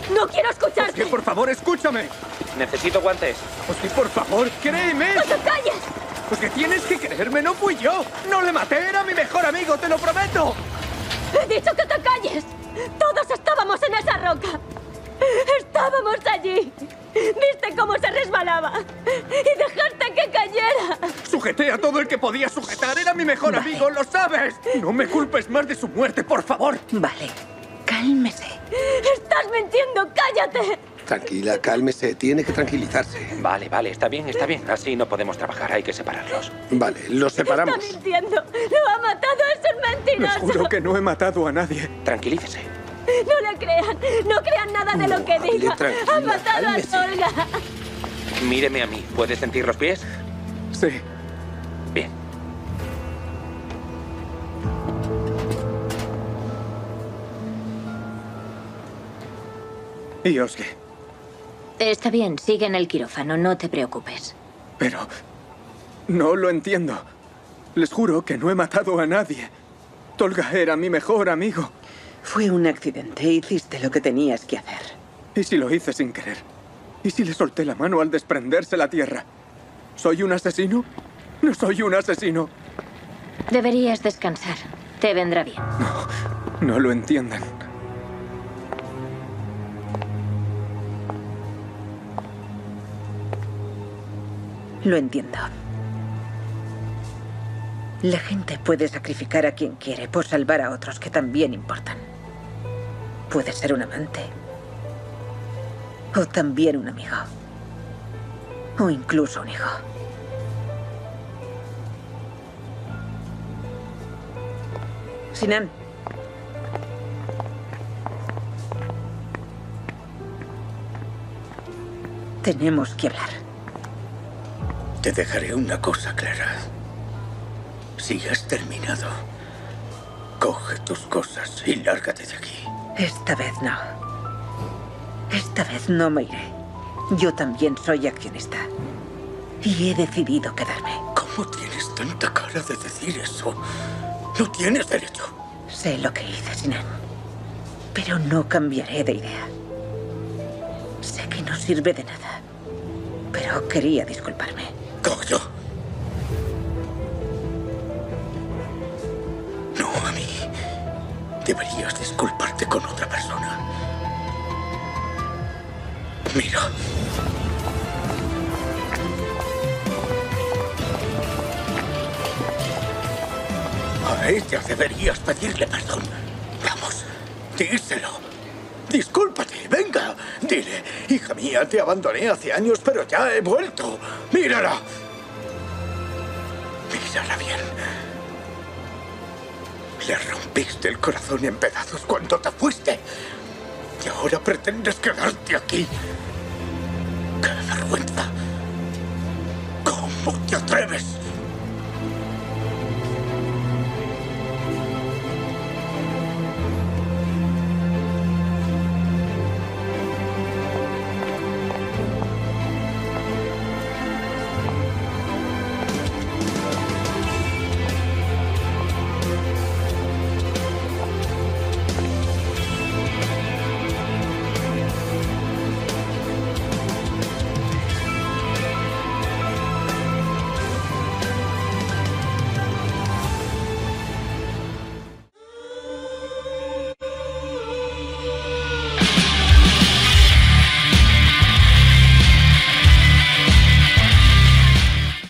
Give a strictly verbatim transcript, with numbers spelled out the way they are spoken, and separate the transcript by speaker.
Speaker 1: ¡No quiero escucharte!
Speaker 2: Osky, por favor, escúchame.
Speaker 3: Necesito guantes.
Speaker 2: Osky, por favor, créeme.
Speaker 1: ¡No te calles!
Speaker 2: Osky, tienes que creerme, no fui yo. No le maté, era mi mejor amigo, te lo prometo.
Speaker 1: ¡He dicho que te calles! ¡Todos estábamos en esa roca! ¡Estábamos allí! ¿Viste cómo se resbalaba? ¡Y dejaste que cayera!
Speaker 2: Sujeté a todo el que podía sujetar. Era mi mejor
Speaker 4: Vale.
Speaker 2: amigo, lo sabes. No me culpes más de su muerte, por favor.
Speaker 4: Vale, cálmese.
Speaker 1: ¡Estás mintiendo! ¡Cállate!
Speaker 5: Tranquila, cálmese. Tiene que tranquilizarse.
Speaker 3: Vale, vale, está bien, está bien. Así no podemos trabajar, hay que separarlos.
Speaker 5: Vale, los separamos.
Speaker 1: ¡Está mintiendo! ¡Lo ha matado! ¡Es un
Speaker 2: Les
Speaker 1: mentiroso!
Speaker 2: juro que no he matado a nadie.
Speaker 3: Tranquilícese.
Speaker 1: ¡No le crean! ¡No crean nada de lo que
Speaker 5: hable
Speaker 1: diga!
Speaker 5: tranquila,
Speaker 1: ¡Ha matado
Speaker 5: cálmese.
Speaker 1: a Olga!
Speaker 3: Míreme a mí. ¿Puede sentir los pies?
Speaker 2: Sí.
Speaker 3: Bien.
Speaker 2: ¿Y Osky?
Speaker 6: Está bien, sigue en el quirófano, no te preocupes.
Speaker 2: Pero... no lo entiendo. Les juro que no he matado a nadie. Tolga era mi mejor amigo.
Speaker 4: Fue un accidente. Hiciste lo que tenías que hacer.
Speaker 2: ¿Y si lo hice sin querer? ¿Y si le solté la mano al desprenderse la tierra? ¿Soy un asesino? No soy un asesino.
Speaker 6: Deberías descansar. Te vendrá bien.
Speaker 2: No lo entienden.
Speaker 4: Lo entiendo. La gente puede sacrificar a quien quiere por salvar a otros que también importan. Puede ser un amante. O también un amigo. O incluso un hijo. Sinan. Tenemos que hablar.
Speaker 7: Te dejaré una cosa clara. Si has terminado, coge tus cosas y lárgate de aquí.
Speaker 4: Esta vez no. Esta vez no me iré. Yo también soy accionista. Y he decidido quedarme.
Speaker 7: ¿Cómo tienes tanta cara de decir eso? No tienes derecho.
Speaker 4: Sé lo que hice, Sinan. Pero no cambiaré de idea. Sé que no sirve de nada. Pero quería disculparme.
Speaker 7: Coño. No a mí. Deberías disculparte con otra persona. Mira. A ella deberías pedirle perdón. Vamos, díselo. Discúlpate, venga. Dile, hija mía, te abandoné hace años, pero ya he vuelto. Mírala. Mírala bien. Le rompiste el corazón en pedazos cuando te fuiste. Y ahora pretendes quedarte aquí. ¡Qué vergüenza! ¿Cómo te atreves?